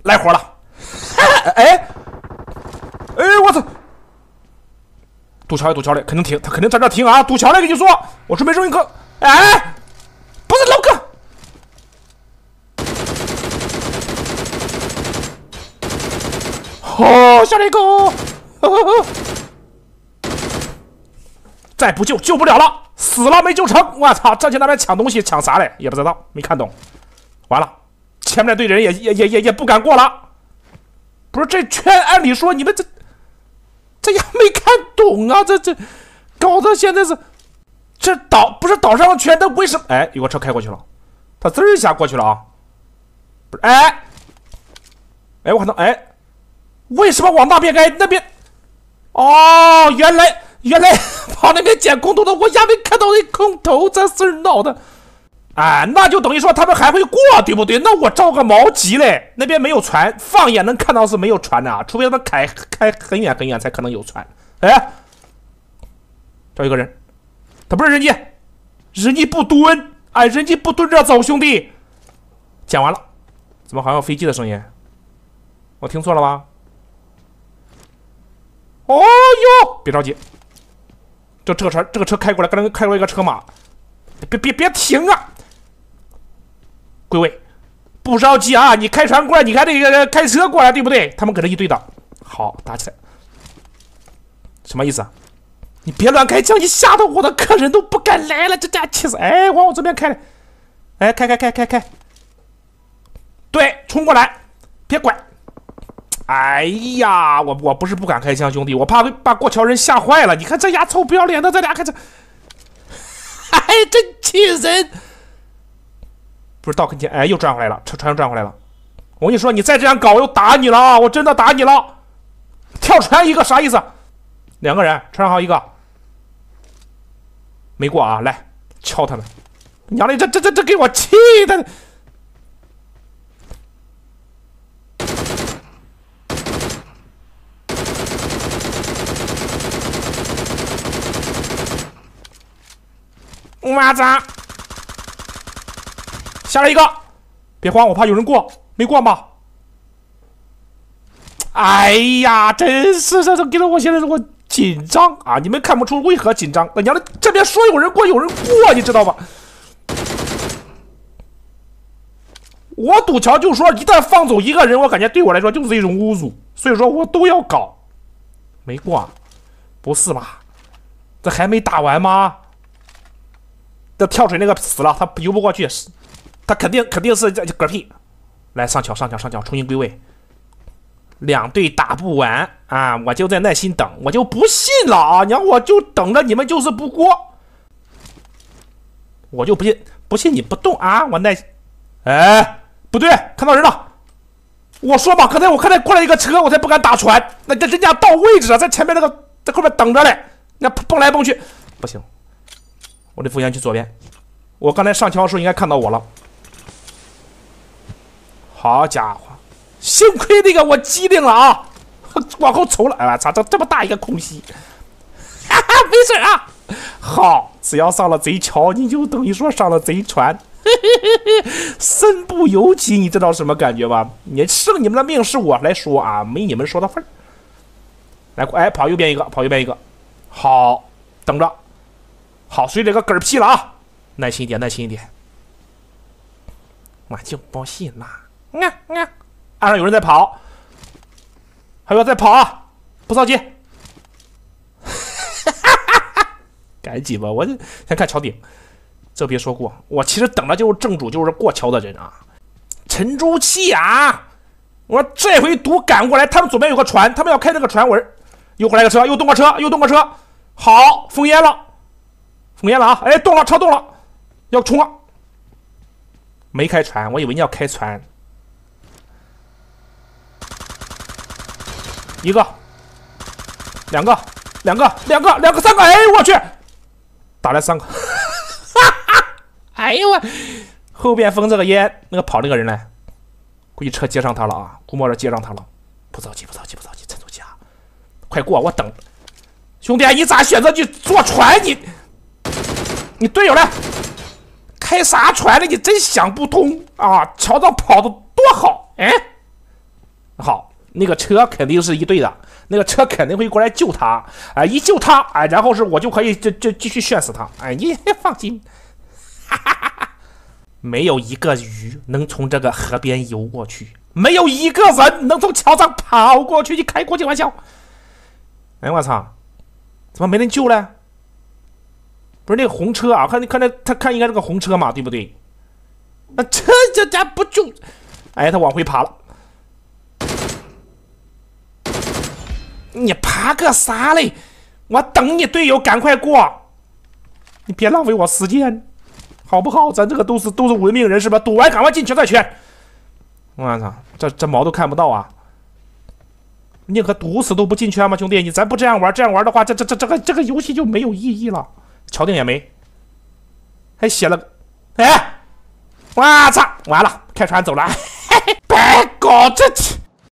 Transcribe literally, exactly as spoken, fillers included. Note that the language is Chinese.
来火了！哎哎，我操！堵桥的堵桥的，肯定停，他肯定在这停啊！堵桥的，跟你说，我准备扔一颗。哎，不是老哥。哦，下来一个，呵呵呵再不救救不了了，死了没救成。我操，站起那边抢东西，抢啥嘞？也不知道，没看懂。完了，前面那队人也也也也也不敢过了。不是这圈，按理说你们这这也没看懂啊，这这搞得现在是这岛不是岛上的圈，但为什么？哎，有个车开过去了，他滋一下过去了啊。不是，哎哎，我看到哎。为什么往那边开？那边哦，原来原来跑那边捡空投的，我压没看到那空投，这事儿闹的。啊，那就等于说他们还会过，对不对？那我着个毛急嘞！那边没有船，放眼能看到是没有船的啊，除非他们开开很远很远才可能有船。哎，这有个人，他不是人机，人机不蹲，哎，人机不蹲着走，兄弟。讲完了，怎么好像有飞机的声音？我听错了吗？哦哟，别着急，这这个车这个车开过来，刚才开过来一个车马，别别别停啊！归位，不着急啊，你开船过来，你看这个开车过来，对不对？他们搁这一对的，好打起来，什么意思啊？你别乱开枪，你吓得我的客人都不敢来了，这家气死！哎，往我这边开来，哎，开开开开开，对，冲过来，别拐。哎呀，我我不是不敢开枪，兄弟，我怕把过桥人吓坏了。你看这丫臭不要脸的，这俩开车，哎，真气人！不是到跟前，哎，又转回来了，车船又转回来了。我跟你说，你再这样搞，我又打你了啊！我真的打你了！跳船一个啥意思？两个人，车上还有一个没过啊！来敲他们！娘的，这这这这给我气的！妈咋？下来一个，别慌，我怕有人过，没过吧？哎呀，真是这这给了我现在我紧张啊！你们看不出为何紧张？那娘的，这边说有人过，有人过，你知道吧？我赌桥就说，一旦放走一个人，我感觉对我来说就是一种侮辱，所以说我都要搞。没过，不是吧？这还没打完吗？这跳水那个死了，他游不过去，他肯定肯定是这嗝屁。来上桥上桥上桥，重新归位。两队打不完啊，我就在耐心等，我就不信了啊！你看我就等着你们就是不过，我就不信不信你不动啊！我耐，哎，不对，看到人了。我说吧，刚才我看见过来一个车，我才不敢打船。那这人家到位置了，在前面那个在后面等着嘞，那蹦来蹦去，不行。我得扶前去左边，我刚才上桥的时候应该看到我了。好家伙，幸亏那个我机灵了啊，往后抽了。哎，操，这这么大一个空隙，哈哈，没事啊。好，只要上了贼桥，你就等于说上了贼船，嘿嘿嘿，身不由己，你知道什么感觉吧？你剩你们的命是我来说啊，没你们说的份儿。来，哎，跑右边一个，跑右边一个，好，等着。好，随这个嗝屁了啊！耐心一点，耐心一点。我就不信了。嗯嗯，岸上有人在跑，还有在跑啊！不着急，赶紧吧！我先看桥顶，这别说过，我其实等的就是正主，就是过桥的人啊。沉住气啊！我说这回赌赶过来，他们左边有个船，他们要开这个船尾，又过来个车，又动个车，又动个车，好，封烟了。封烟了啊！哎，动了，车动了，要冲了。没开船，我以为你要开船。一个，两个，两个，两个，两个，三个！哎，我去，打来三个！哈哈！哎呦我，后边封这个烟，那个跑那个人呢？估计车接上他了啊！估摸着接上他了。不着急，不着急，不着急，沉住气啊！快过，我等。兄弟，你咋选择去坐船？你？你队友呢？开啥船呢？你真想不通啊！桥上跑的多好，哎， 好，那个车肯定是一队的，那个车肯定会过来救他，哎、呃，一救他，哎、呃，然后是我就可以这这继续炫死他，哎，你放心，哈哈哈哈，没有一个鱼能从这个河边游过去，没有一个人能从桥上跑过去，你开国际玩笑？哎，我操，怎么没人救了？不是那个红车啊，看看那他看应该是个红车嘛，对不对？那车这家不救，哎，他往回爬了。你爬个啥嘞？我等你队友赶快过，你别浪费我时间，好不好？咱这个都是都是文明人是吧？赌完赶快进决赛圈。我操，这这毛都看不到啊！宁可赌死都不进圈吗，兄弟？你咱不这样玩，这样玩的话，这这这这个这个游戏就没有意义了。敲定也没，还写了个，哎，我操，完了，开船走了，嘿嘿，别搞这。